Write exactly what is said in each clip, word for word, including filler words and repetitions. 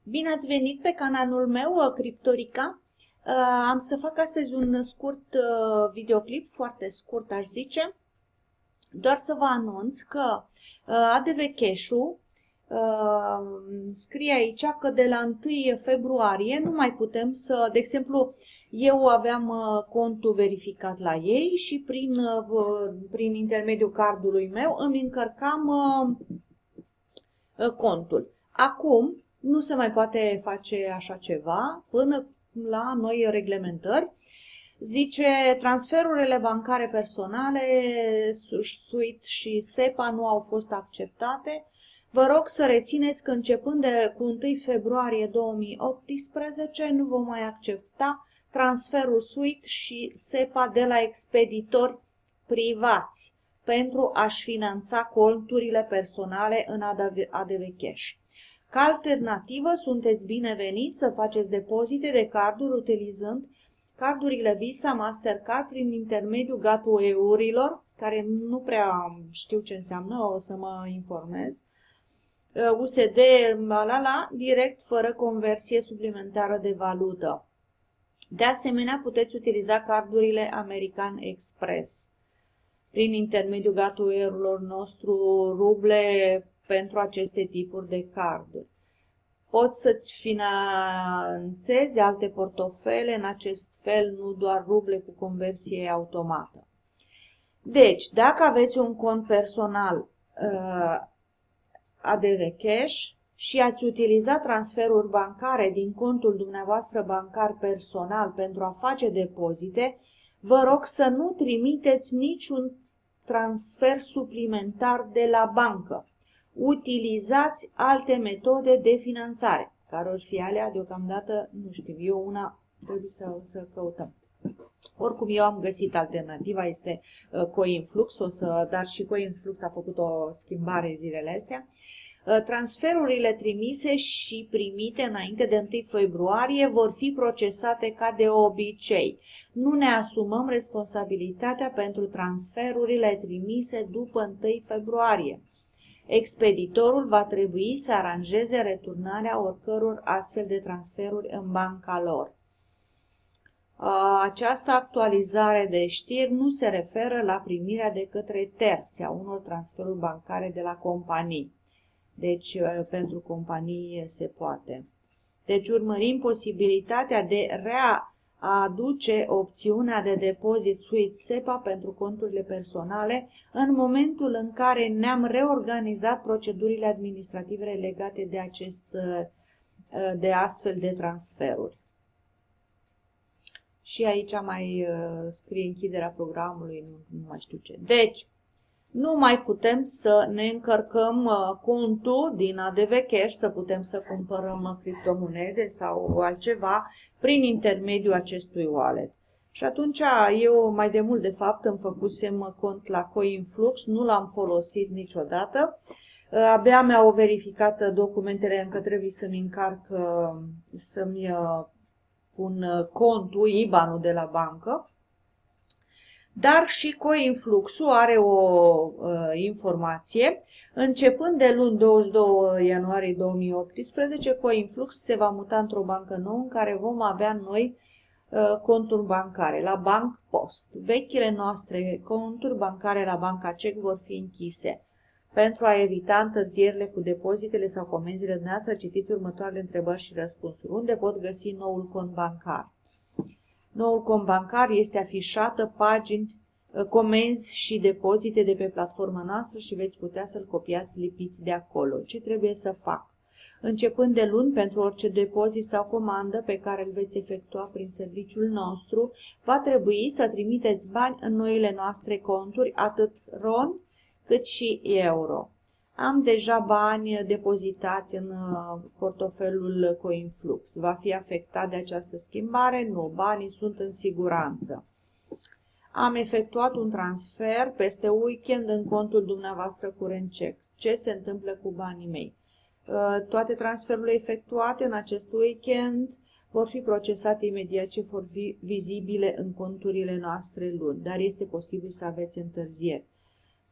Bine ați venit pe canalul meu, Criptorica. Am să fac astăzi un scurt videoclip, foarte scurt aș zice, doar să vă anunț că A D V Cash-ul scrie aici că de la întâi februarie nu mai putem să, de exemplu, eu aveam contul verificat la ei și prin, prin intermediul cardului meu îmi încărcam contul. Acum nu se mai poate face așa ceva până la noi reglementări. Zice, transferurile bancare personale, SWIFT și SEPA nu au fost acceptate. Vă rog să rețineți că începând de cu întâi februarie două mii optsprezece nu vom mai accepta transferul SWIFT și SEPA de la expeditori privați pentru a-și finanța conturile personale în A D V Cash. Ca alternativă, sunteți bineveniți să faceți depozite de carduri utilizând cardurile Visa, Mastercard prin intermediul gateway-urilor, care nu prea știu ce înseamnă, o să mă informez, U S D, la, la, la, direct, fără conversie suplimentară de valută. De asemenea, puteți utiliza cardurile American Express prin intermediul gateway-urilor nostru ruble pentru aceste tipuri de carduri. Poți să-ți finanțezi alte portofele în acest fel, nu doar ruble cu conversie automată. Deci, dacă aveți un cont personal uh, A D V Cash și ați utilizat transferuri bancare din contul dumneavoastră bancar personal pentru a face depozite, vă rog să nu trimiteți niciun transfer suplimentar de la bancă. Utilizați alte metode de finanțare, care or fi alea deocamdată, nu știu, eu una trebuie să, să căutăm. Oricum eu am găsit alternativa, este uh, Coinflux, o să, dar și Coinflux a făcut o schimbare zilele astea. Uh, transferurile trimise și primite înainte de întâi februarie vor fi procesate ca de obicei. Nu ne asumăm responsabilitatea pentru transferurile trimise după întâi februarie. Expeditorul va trebui să aranjeze returnarea oricăror astfel de transferuri în banca lor. Această actualizare de știri nu se referă la primirea de către terți a unor transferuri bancare de la companii. Deci, pentru companii se poate. Deci, urmărim posibilitatea de rea a aduce opțiunea de depozit SWIFT SEPA pentru conturile personale în momentul în care ne-am reorganizat procedurile administrative legate de, acest, de astfel de transferuri. Și aici mai scrie închiderea programului, nu, nu mai știu ce. Deci, nu mai putem să ne încărcăm contul din A D V Cash, să putem să cumpărăm criptomonede sau altceva prin intermediul acestui wallet. Și atunci eu mai de mult de fapt îmi făcusem cont la Coinflux, nu l-am folosit niciodată. Abia mi-au verificat documentele, încă trebuie să-mi încarc, să-mi pun contul, I B A N-ul de la bancă. Dar și Coinflux-ul are o uh, informație. Începând de luni douăzeci și doi ianuarie două mii optsprezece, Coinflux se va muta într-o bancă nouă în care vom avea noi uh, conturi bancare, la Bank Post. Vechile noastre conturi bancare la Banca Cec vor fi închise. Pentru a evita întârzierile cu depozitele sau comenzile dumneavoastră, citiți următoarele întrebări și răspunsuri. Unde pot găsi noul cont bancar? Noul cont bancar este afișată pagini, comenzi și depozite de pe platforma noastră și veți putea să-l copiați, lipiți de acolo. Ce trebuie să fac? Începând de luni, pentru orice depozit sau comandă pe care îl veți efectua prin serviciul nostru, va trebui să trimiteți bani în noile noastre conturi, atât R O N cât și euro. Am deja bani depozitați în portofelul Coinflux. Va fi afectat de această schimbare? Nu, banii sunt în siguranță. Am efectuat un transfer peste weekend în contul dumneavoastră curent check. Ce se întâmplă cu banii mei? Toate transferurile efectuate în acest weekend vor fi procesate imediat ce vor fi vizibile în conturile noastre luni, dar este posibil să aveți întârzieri.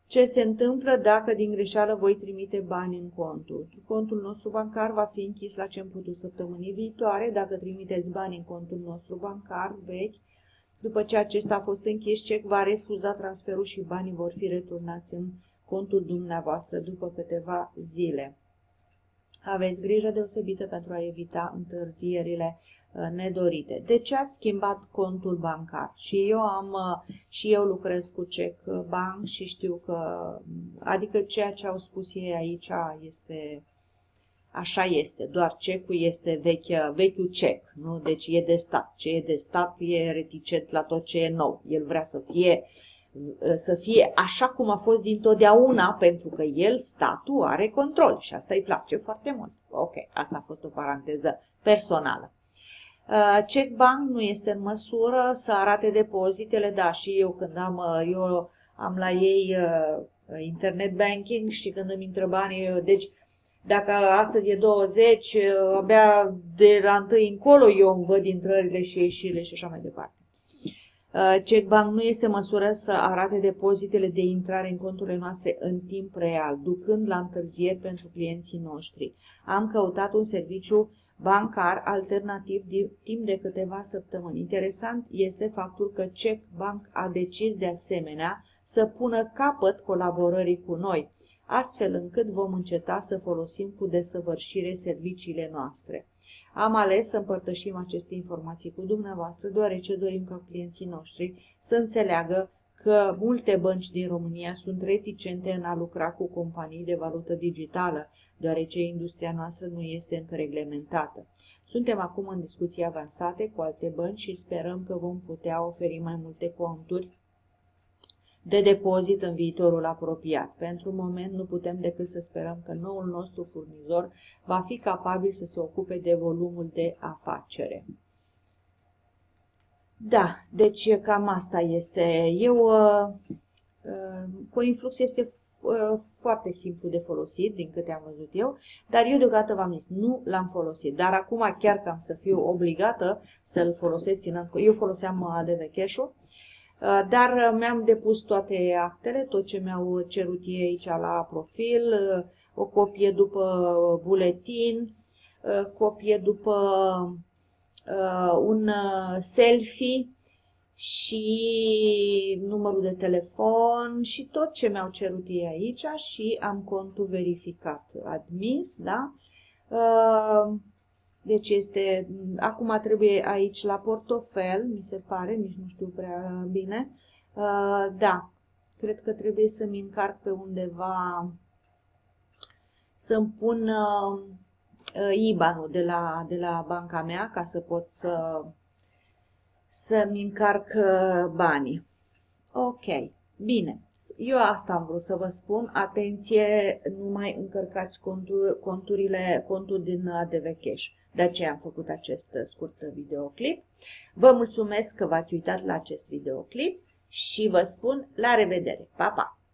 Ce se întâmplă dacă din greșeală voi trimite bani în contul? Contul nostru bancar va fi închis la ce am putut săptămânii viitoare. Dacă trimiteți bani în contul nostru bancar vechi, după ce acesta a fost închis, C E C va refuza transferul și banii vor fi returnați în contul dumneavoastră după câteva zile. Aveți grijă deosebită pentru a evita întârzierile nedorite. De ce ați schimbat contul bancar? Și eu am și eu lucrez cu C E C Bank și știu că, adică ceea ce au spus ei aici este așa este, doar cecul este veche, vechiul cec, nu? Deci e de stat. Ce e de stat e reticent la tot ce e nou. El vrea să fie să fie așa cum a fost dintotdeauna, pentru că el, statul, are control și asta îi place foarte mult. Ok, asta a fost o paranteză personală. C E C Bank nu este în măsură să arate depozitele, da, și eu când am, eu am la ei internet banking și când îmi intră banii, deci dacă astăzi e douăzeci, abia de la întâi încolo eu îmi văd intrările și ieșirile și așa mai departe. C E C Bank nu este în măsură să arate depozitele de intrare în conturile noastre în timp real, ducând la întârzieri pentru clienții noștri. Am căutat un serviciu bancar alternativ de, timp de câteva săptămâni. Interesant este faptul că C E C Bank a decis de asemenea să pună capăt colaborării cu noi, astfel încât vom înceta să folosim cu desăvârșire serviciile noastre. Am ales să împărtășim aceste informații cu dumneavoastră, deoarece dorim ca clienții noștri să înțeleagă că multe bănci din România sunt reticente în a lucra cu companii de valută digitală, deoarece industria noastră nu este încă reglementată. Suntem acum în discuții avansate cu alte bănci și sperăm că vom putea oferi mai multe conturi de depozit în viitorul apropiat. Pentru moment nu putem decât să sperăm că noul nostru furnizor va fi capabil să se ocupe de volumul de afacere. Da, deci cam asta este. Eu, uh, uh, CoinFlux este uh, foarte simplu de folosit, din câte am văzut eu, dar eu deocamdată v-am zis, nu l-am folosit. Dar acum chiar că am să fiu obligată să-l folosesc ținând, eu foloseam A D V Cash-ul, dar mi-am depus toate actele, tot ce mi-au cerut ei aici la profil, o copie după buletin, copie după un selfie și numărul de telefon și tot ce mi-au cerut ei aici și am contul verificat, admis, da? Deci este, acum trebuie aici la portofel, mi se pare, nici nu știu prea bine. Uh, da, cred că trebuie să-mi încarc pe undeva, să-mi pun uh, I B A N-ul de la, de la banca mea ca să pot să, să-mi încarc uh, banii. Ok, bine. Eu asta am vrut să vă spun. Atenție, nu mai încărcați contur, conturile, contul din A D V Cash. De aceea am făcut acest scurt videoclip. Vă mulțumesc că v-ați uitat la acest videoclip și vă spun la revedere. Pa, pa!